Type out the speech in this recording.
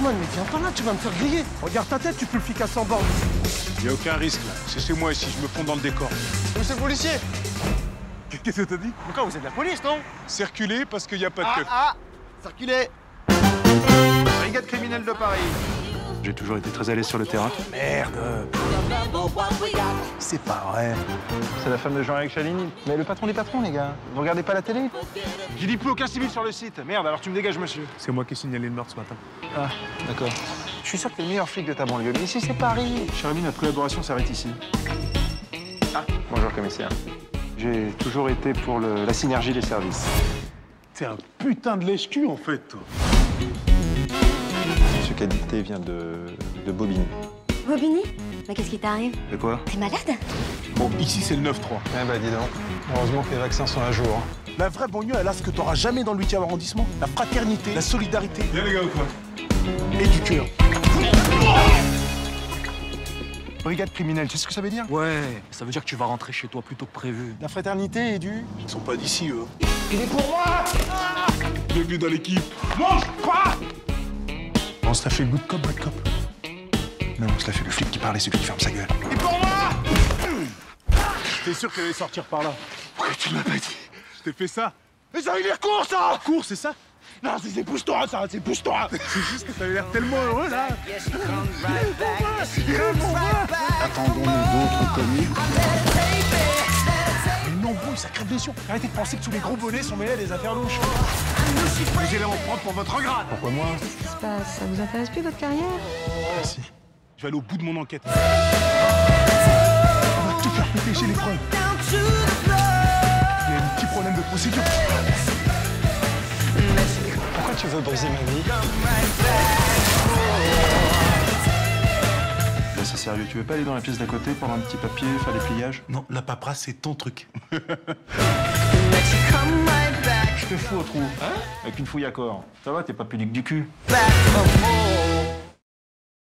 Osman, mais viens pas là, tu vas me faire griller. Regarde ta tête, tu peux le flic à 100 bornes. Y a aucun risque, là. C'est chez moi ici, je me fonds dans le décor. Monsieur le policier. Qu'est-ce que t'as dit? Pourquoi vous êtes de la police, non? Circuler parce qu'il n'y a pas de keuf. Circulez. Brigade criminelle de Paris. J'ai toujours été très à l'aise sur le terrain. Merde. C'est pas vrai. C'est la femme de Jean-Éric Chalini. Mais le patron des patrons, les gars. Vous regardez pas la télé? J'ai dit plus aucun civil sur le site. Merde, alors tu me dégages, monsieur. C'est moi qui ai signalé le meurtre ce matin. Ah, d'accord. Je suis sûr que t'es le meilleur flic de ta banlieue. Mais ici, c'est Paris. Cher ami, notre collaboration s'arrête ici. Ah, bonjour, commissaire. J'ai toujours été pour la synergie des services. T'es un putain de lèche-cul, en fait, toi. Ce qu'a dicté vient de Bobigny. Bobigny? Mais qu'est-ce qui t'arrive? De quoi? T'es malade? Bon, ici, c'est le 9-3. Eh ben, dis donc. Heureusement que les vaccins sont à jour. La vraie banlieue, elle a ce que t'auras jamais dans le 8e arrondissement. La fraternité, la solidarité Viens, les gars, ou quoi? et du cœur. Brigade criminelle, tu sais ce que ça veut dire? Ouais, ça veut dire que tu vas rentrer chez toi plus tôt que prévu. La fraternité et du... Ils sont pas d'ici, eux. Il est pour moi. Bienvenue dans l'équipe. Mange pas. On se l'a fait good cop, bad cop. Non, on se l'a fait le flic qui parle et celui qui ferme sa gueule. Il est pour moi. T'es sûr qu'elle allait sortir par là? Pourquoi tu m'as pas dit? Je t'ai fait ça. Mais ça veut dire cours, ça. Cours, c'est ça? Non, c'est pousse-toi, ça, c'est pousse-toi. C'est juste que t'avais l'air tellement heureux, là. Attendons-nous d'autres comiques. Mais non, bon, ça crève les yeux. Arrêtez de penser que tous les gros bonnets sont mêlés à des affaires louches. Vous allez en prendre pour votre grade. Pourquoi moi? Qu'est-ce qui se passe? Ça vous intéresse plus, votre carrière? Merci. Je vais aller au bout de mon enquête. On va tout faire péter chez les preuves. Il y a un petit problème de procédure. Pourquoi tu veux briser ma vie? Là, c'est sérieux. Tu veux pas aller dans la pièce d'à côté prendre un petit papier, faire les pliages? Non, la paperasse, c'est ton truc. Je te fous au trou. Hein? Avec une fouille à corps. Ça va, t'es pas pudique du cul.